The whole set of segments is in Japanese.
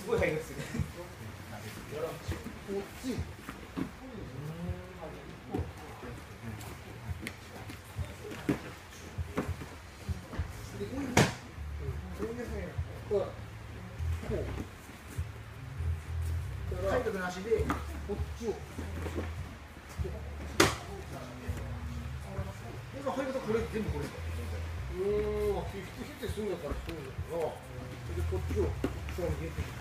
ごい入りますね。 こっち。 開脚なしでこっちを。 今入るとこれ全部これですか。 フィフティフィフティするんだからそうだよな。でこっちをそう入れていく。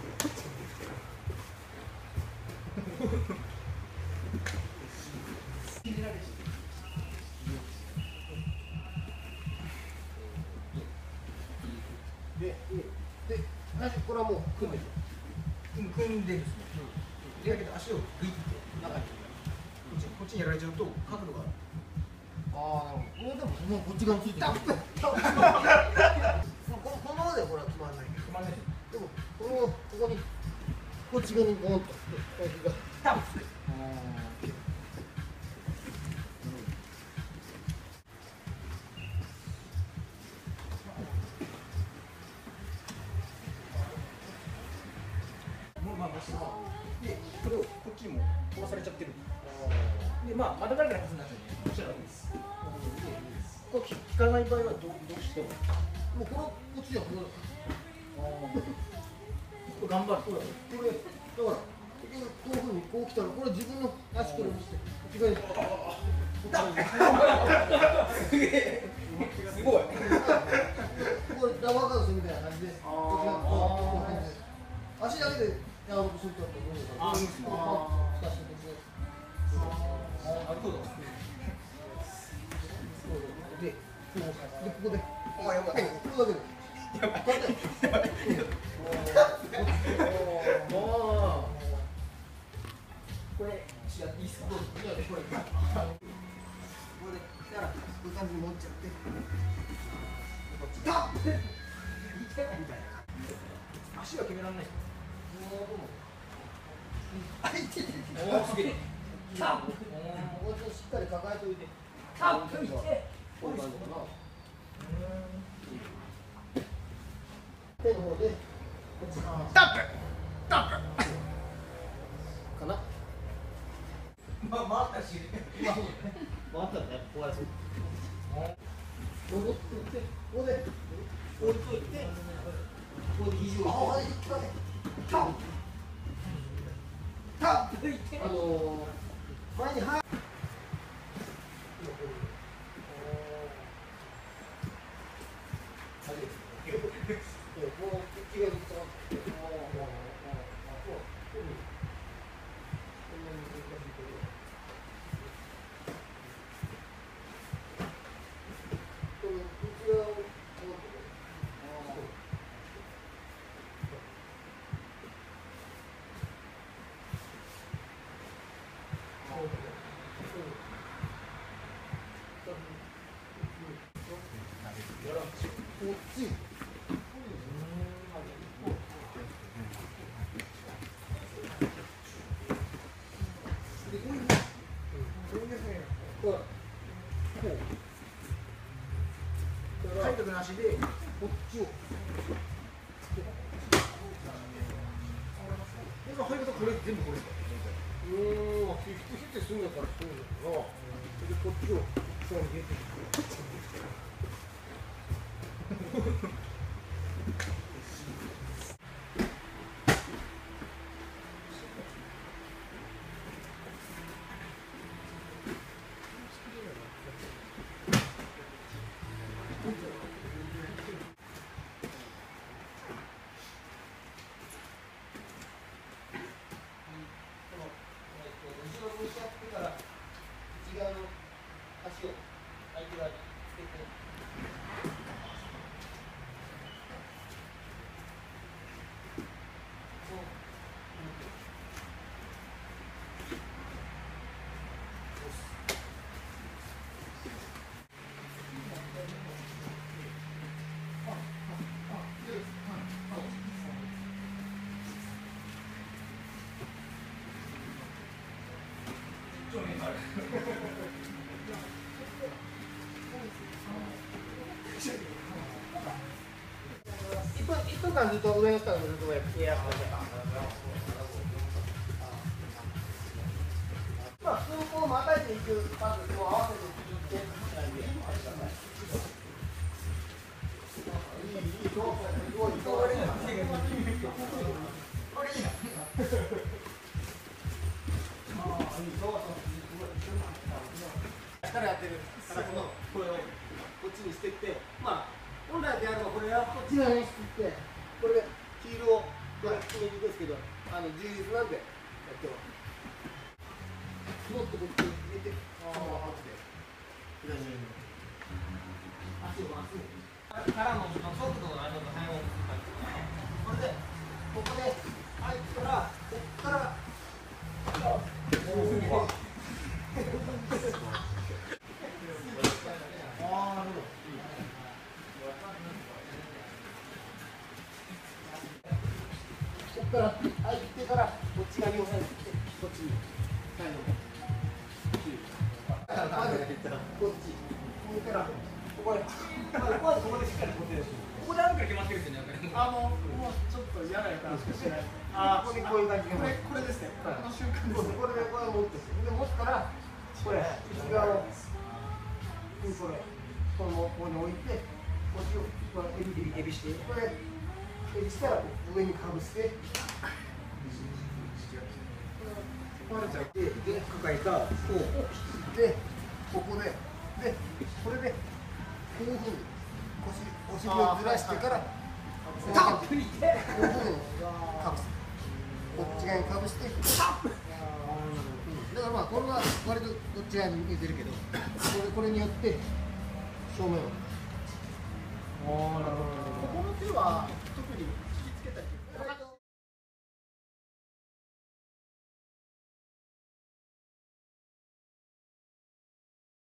で、これはもう組んでる。 組んでるんですね。でだけど足をグイッて中にこっちにやられちゃうと角度が。 ああ、なるほど。でももうこっち側についてる。このままではこれは決まらない。 決まんないです。 でもここにこっち側にボンと脇が。 タップ。で、これをこっちにも飛ばされちゃってる。で、まあ、まだだからはずになっちゃうんで、こちらがいいです。これ効かない場合はどうしても。 もうこっちではこれ頑張る。 だからこういうふうにこう来たらこれ自分の足から見せてこっち側に。 すげえ。すごい。 これラバーガードみたいな感じでこっち側こういう感じで足だけでやろうとするとああ、そうですね。なるほど。 で、ここで。 あ、やばい。 ここだけで。 やばい。やばい。これ、やっていいですか。これ。ここで、だから、こういう感じに持っちゃって。ダッ。足は決められない。おお、すげえ。 タップ。もうちょっとしっかり抱えておいて。 タップ見て。 こういう感じかな。手の方で。 タップ。タップ。 かな。 回ったし。 回ったらね、こうやって。戻ってって、ここで。置いといて。ここで肘を置いて。タップ。タップ。前に入る。こっち。 開脚なしでこっちを。 今入るとこれ全部これですか。 フィフティフィフティするんだからそうだよな。でこっちをそう入れて。1分間ずっと上の人がずっとエアーでいくパスを合わせていって、力やってるからこのこれをこっちにしていって、まあ本来であればこれはこっち側にしていって、これでヒールをこれ決めに行くんですけど、充実なんでやってます。もっとこっちに入れて、こっちで左に足をまっすぐからの速度の速いこれでここで入ったらこっからここから入ってからこっち側に押さえてこっちに最後まずこっちここからここでここでしっかり持ってるし、 ここであるから決まってるんですよね。 もうちょっと嫌な予感しかしてない。ここでこういう感じでこれですね。この瞬間です。これでこれ持ってで持ったらこれ内側をこれこのここに置いてこっちをこれエビしてこれエビしたら上にかぶせて。 で、抱えたこうでここでこれでこういうふうにお尻をずらしてからタップにいて、 こういうふうにかぶす。こっち側にかぶして。だからまあこれは割とこっち側に似てるけど、これによって正面を。 ここの手は